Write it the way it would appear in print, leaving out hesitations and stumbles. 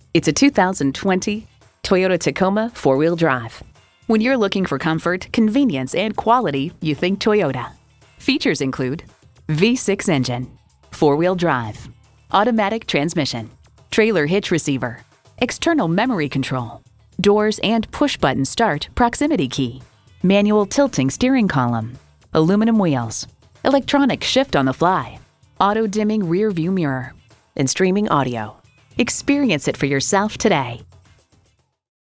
It's a 2020 Toyota Tacoma four-wheel drive. When you're looking for comfort, convenience, and quality, you think Toyota. Features include V6 engine, four-wheel drive, automatic transmission, trailer hitch receiver, external memory control, doors and push-button start proximity key, manual tilting steering column, aluminum wheels, electronic shift on the fly, auto-dimming rear view mirror, and streaming audio. Experience it for yourself today.